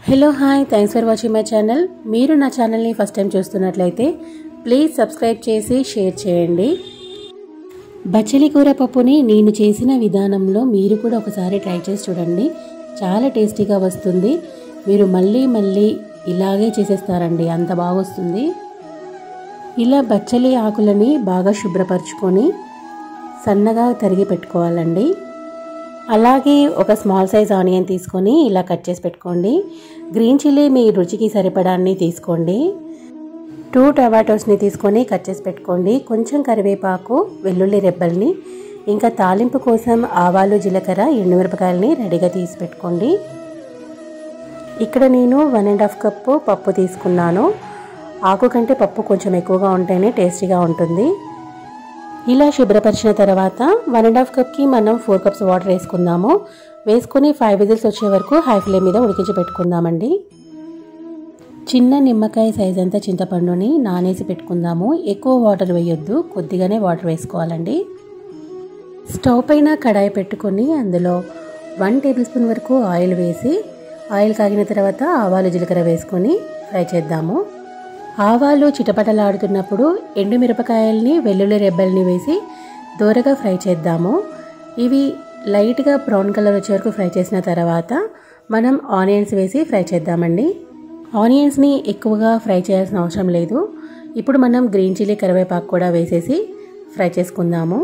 Hello hi thanks for watching my channel. మీరు నా ఛానల్ని ఫస్ట్ టైం చూస్తున్నట్లయితే ప్లీజ్ సబ్స్క్రైబ్ చేసి షేర్ చేయండి. బచ్చలి కూర పప్పుని నేను చేసిన విధానంలో మీరు కూడా ఒకసారి ట్రై చేసి చూడండి. చాలా టేస్టీగా వస్తుంది. మీరు మళ్ళీ ఇలాగే చేసేస్తారండి, అంత బాగా వస్తుంది. ఇలా బచ్చలి ఆకులని బాగా శుభ్రపరచుకొని సన్నగా తరిగి పెట్టుకోవాలండి. అలాగే ఒక స్మాల్ సైజ్ ఆనియన్ తీసుకొని ఇలా కట్ చేసి పెట్టుకోండి. గ్రీన్ చిల్లీ మీ రుచికి సరిపడాన్ని తీసుకోండి. 2 టమాటోస్ని తీసుకొని కట్ చేసి పెట్టుకోండి. కొంచెం కరివేపాకు, వెల్లుల్లి రెబ్బల్ని, ఇంకా తాలింపు కోసం ఆవాలు, జీలకర్ర, ఎండుమిరపకాయలని రెడీగా తీసి పెట్టుకోండి. ఇక్కడ నేను 1.5 కప్పు పప్పు తీసుకున్నాను. ఆకు కంటే పప్పు కొంచెం ఎక్కువగా ఉంటేనే టేస్టీగా ఉంటుంది. ఇలా శుభ్రపరిచిన తర్వాత 1.5 కప్కి మనం 4 కప్స్ వాటర్ వేసుకుందాము. వేసుకొని 5 విజిల్స్ వచ్చే వరకు హై ఫ్లేమ్ మీద ఉడికించి పెట్టుకుందామండి. చిన్న నిమ్మకాయ సైజ్ అంతా చింతపండుని నానేసి పెట్టుకుందాము. ఎక్కువ వాటర్ వేయొద్దు, కొద్దిగానే వాటర్ వేసుకోవాలండి. స్టవ్ పైన కడాయి పెట్టుకొని అందులో 1 టేబుల్ స్పూన్ వరకు ఆయిల్ వేసి, ఆయిల్ కాగిన తర్వాత ఆవాలు, జీలకర్ర వేసుకొని ఫ్రై చేద్దాము. ఆవాలు చిటపటలాడుతున్నప్పుడు ఎండుమిరపకాయల్ని, వెల్లుల్లి రెబ్బల్ని వేసి దోరగా ఫ్రై చేద్దాము. ఇవి లైట్గా బ్రౌన్ కలర్ వచ్చే వరకు ఫ్రై చేసిన తర్వాత మనం ఆనియన్స్ వేసి ఫ్రై చేద్దామండి. ఆనియన్స్ని ఎక్కువగా ఫ్రై చేయాల్సిన అవసరం లేదు. ఇప్పుడు మనం గ్రీన్ చిల్లీ, కరివేపాకు కూడా వేసేసి ఫ్రై చేసుకుందాము.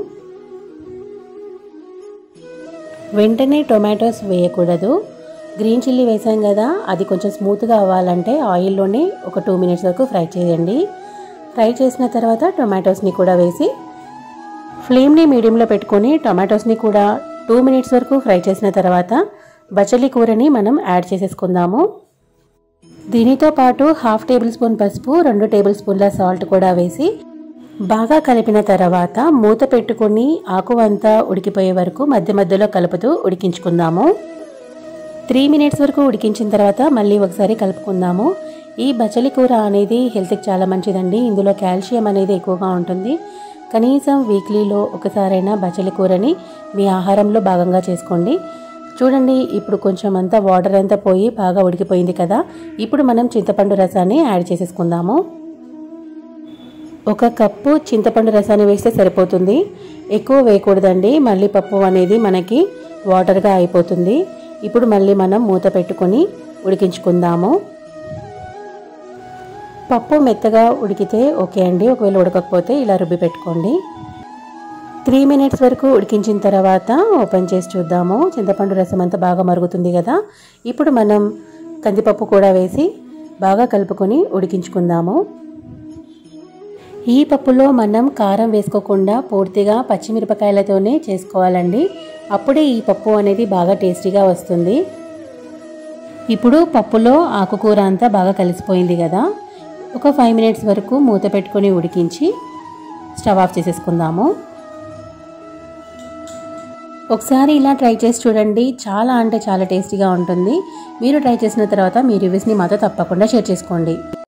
వెంటనే టొమాటోస్ వేయకూడదు. గ్రీన్ చిల్లీ వేసాం కదా, అది కొంచెం స్మూత్గా అవ్వాలంటే ఆయిల్లోనే ఒక 2 మినిట్స్ వరకు ఫ్రై చేయండి. ఫ్రై చేసిన తర్వాత టొమాటోస్ని కూడా వేసి ఫ్లేమ్ని మీడియంలో పెట్టుకొని టొమాటోస్ని కూడా 2 మినిట్స్ వరకు ఫ్రై చేసిన తర్వాత బచ్చలి కూరని మనం యాడ్ చేసేసుకుందాము. దీనితో పాటు 1/2 టేబుల్ స్పూన్ పసుపు, 2 టేబుల్ స్పూన్ల సాల్ట్ కూడా వేసి బాగా కలిపిన తర్వాత మూత పెట్టుకొని ఆకు అంతా ఉడికిపోయే వరకు మధ్య మధ్యలో కలుపుతూ ఉడికించుకుందాము. 3 మినిట్స్ వరకు ఉడికించిన తర్వాత మళ్ళీ ఒకసారి కలుపుకుందాము. ఈ బచ్చలి కూర అనేది హెల్త్కి చాలా మంచిదండి. ఇందులో కాల్షియం అనేది ఎక్కువగా ఉంటుంది. కనీసం వీక్లీలో ఒకసారైనా బచ్చలి కూరని మీ ఆహారంలో భాగంగా చేసుకోండి. చూడండి, ఇప్పుడు కొంచెం అంతా వాటర్ అంతా పోయి బాగా ఉడికిపోయింది కదా. ఇప్పుడు మనం చింతపండు రసాన్ని యాడ్ చేసేసుకుందాము. 1 కప్పు చింతపండు రసాన్ని వేస్తే సరిపోతుంది. ఎక్కువ వేయకూడదండి, మళ్ళీ పప్పు అనేది మనకి వాటర్గా అయిపోతుంది. ఇప్పుడు మళ్ళీ మనం మూత పెట్టుకొని ఉడికించుకుందాము. పప్పు మెత్తగా ఉడికితే ఓకే అండి. ఒకవేళ ఉడకకపోతే ఇలా రుబ్బి పెట్టుకోండి. 3 మినిట్స్ వరకు ఉడికించిన తర్వాత ఓపెన్ చేసి చూద్దాము. చింతపండు రసం అంతా బాగా మరుగుతుంది కదా. ఇప్పుడు మనం కందిపప్పు కూడా వేసి బాగా కలుపుకొని ఉడికించుకుందాము. ఈ పప్పులో మనం కారం వేసుకోకుండా పూర్తిగా పచ్చిమిరపకాయలతోనే చేసుకోవాలండి. అప్పుడే ఈ పప్పు అనేది బాగా టేస్టీగా వస్తుంది. ఇప్పుడు పప్పులో ఆకుకూర అంతా బాగా కలిసిపోయింది కదా. ఒక 5 మినిట్స్ వరకు మూత పెట్టుకొని ఉడికించి స్టవ్ ఆఫ్ చేసేసుకుందాము. ఒకసారి ఇలా ట్రై చేసి చూడండి, చాలా అంటే చాలా టేస్టీగా ఉంటుంది. మీరు ట్రై చేసిన తర్వాత మీ రివ్యూస్ని మాతో తప్పకుండా షేర్ చేసుకోండి.